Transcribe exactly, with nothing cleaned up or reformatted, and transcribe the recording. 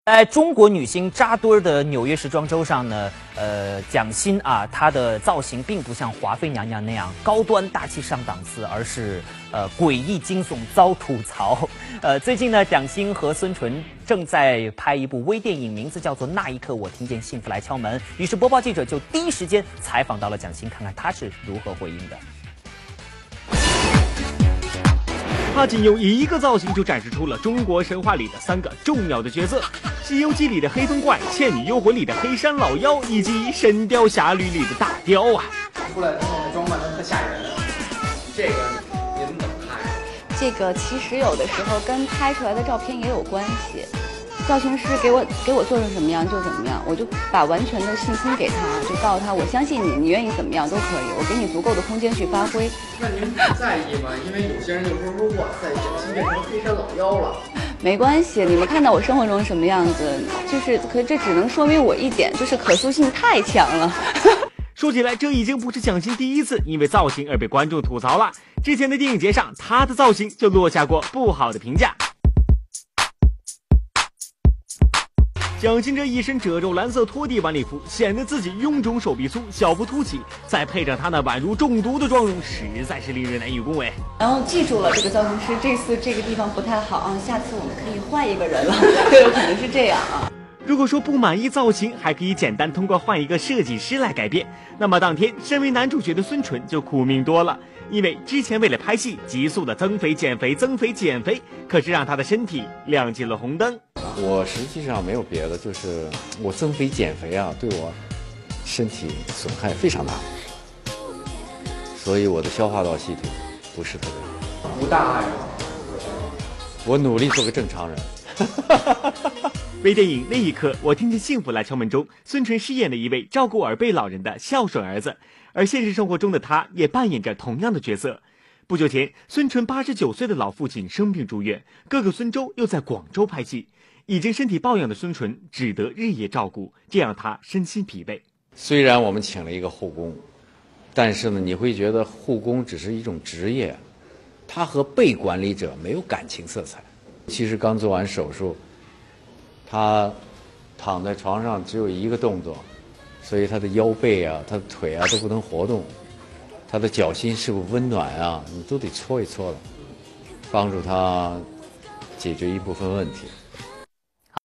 在中国女星扎堆儿的纽约时装周上呢，呃，蒋欣啊，她的造型并不像华妃娘娘那样高端大气上档次，而是呃诡异惊悚遭吐槽。呃，最近呢，蒋欣和孙淳正在拍一部微电影，名字叫做《那一刻我听见幸福来敲门》。于是播报记者就第一时间采访到了蒋欣，看看她是如何回应的。 他仅用一个造型就展示出了中国神话里的三个重要的角色：《西游记》里的黑风怪，《倩女幽魂》里的黑山老妖，以及《神雕侠侣》里的大雕啊！ 出来之后那装扮都特吓人，这个您怎么看呀？ 这个其实有的时候跟拍出来的照片也有关系。 造型师给我给我做成什么样就怎么样，我就把完全的信心给他，就告诉他我相信你，你愿意怎么样都可以，我给你足够的空间去发挥。 那您不在意吗？因为有些人就说说哇塞，蒋欣变成黑山老妖了。 没关系，你们看到我生活中什么样子，就是可这只能说明我一点，就是可塑性太强了。 说起来，这已经不是蒋欣第一次因为造型而被观众吐槽了。之前的电影节上，她的造型就落下过不好的评价。 蒋欣这一身褶皱蓝色拖地晚礼服，显得自己臃肿手臂粗，小腹凸起，再配上她那宛如中毒的妆容，实在是令人难以恭维。 然后记住了，这个造型师这次这个地方不太好啊，下次我们可以换一个人了，对，有可能是这样啊。 如果说不满意造型，还可以简单通过换一个设计师来改变。那么当天，身为男主角的孙淳就苦命多了，因为之前为了拍戏，急速的增肥减肥增肥减肥，可是让他的身体亮起了红灯。 我实际上没有别的，就是我增肥减肥啊，对我身体损害非常大，所以我的消化道系统不是特别好。 不大碍。 我努力做个正常人。 微电影《那一刻我听见幸福来敲门》中，孙淳饰演了一位照顾耳背老人的孝顺儿子，而现实生活中的他也扮演着同样的角色。不久前，孙淳八十九岁的老父亲生病住院，哥哥孙周又在广州拍戏。 已经身体抱恙的孙淳只得日夜照顾，这让他身心疲惫。 虽然我们请了一个护工，但是呢，你会觉得护工只是一种职业，他和被管理者没有感情色彩。其实刚做完手术，他躺在床上只有一个动作，所以他的腰背啊、他的腿啊都不能活动，他的脚心是否温暖啊，你都得搓一搓了，帮助他解决一部分问题。